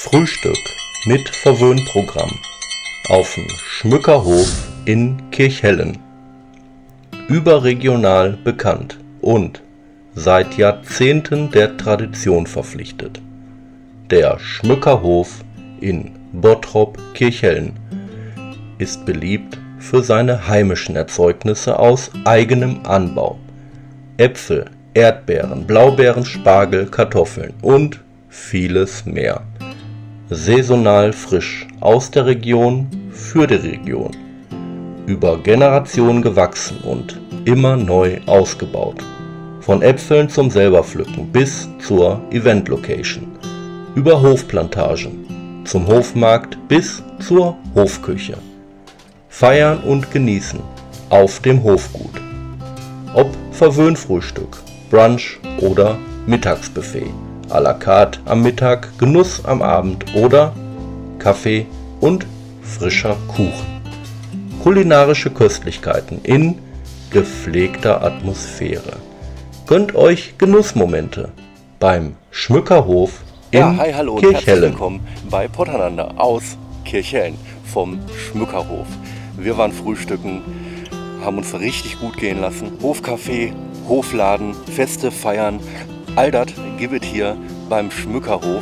Frühstück mit Verwöhnprogramm auf'm Schmückerhof in Kirchhellen. Überregional bekannt und seit Jahrzehnten der Tradition verpflichtet. Der Schmückerhof in Bottrop-Kirchhellen ist beliebt für seine heimischen Erzeugnisse aus eigenem Anbau. Äpfel, Erdbeeren, Blaubeeren, Spargel, Kartoffeln und vieles mehr. Saisonal frisch aus der Region für die Region. Über Generationen gewachsen und immer neu ausgebaut. Von Äpfeln zum Selberpflücken bis zur Event-Location. Über Hofplantagen zum Hofmarkt bis zur Hofküche. Feiern und genießen auf dem Hofgut. Ob Verwöhnfrühstück, Brunch oder Mittagsbuffet. À la carte am Mittag, Genuss am Abend oder Kaffee und frischer Kuchen. Kulinarische Köstlichkeiten in gepflegter Atmosphäre. Gönnt euch Genussmomente beim Schmückerhof in Hi, hallo und herzlich Kirchhellen. willkommen bei Potternander aus Kirchhellen vom Schmückerhof. Wir waren frühstücken, haben uns richtig gut gehen lassen. Hofcafé, Hofladen, Feste, Feiern, all das gibt es hier beim Schmückerhof.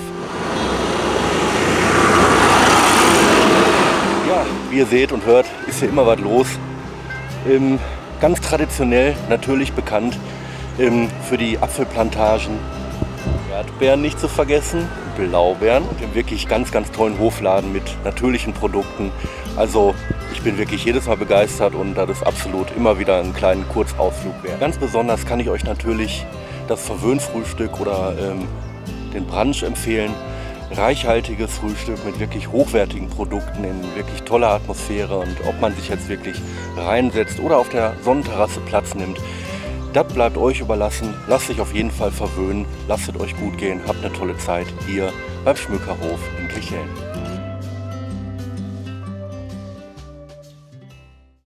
Ja, wie ihr seht und hört, ist hier immer was los. Ganz traditionell natürlich bekannt für die Apfelplantagen. Erdbeeren nicht zu vergessen, Blaubeeren. Wir haben wirklich ganz tollen Hofladen mit natürlichen Produkten. Also ich bin wirklich jedes Mal begeistert und das ist absolut immer wieder einen kleinen Kurzausflug wert. Ganz besonders kann ich euch natürlich das Verwöhnfrühstück oder den Brunch empfehlen. Reichhaltiges Frühstück mit wirklich hochwertigen Produkten in wirklich toller Atmosphäre, und ob man sich jetzt wirklich reinsetzt oder auf der Sonnenterrasse Platz nimmt, das bleibt euch überlassen. Lasst euch auf jeden Fall verwöhnen, lasst es euch gut gehen, habt eine tolle Zeit hier beim Schmückerhof in Kirchhellen.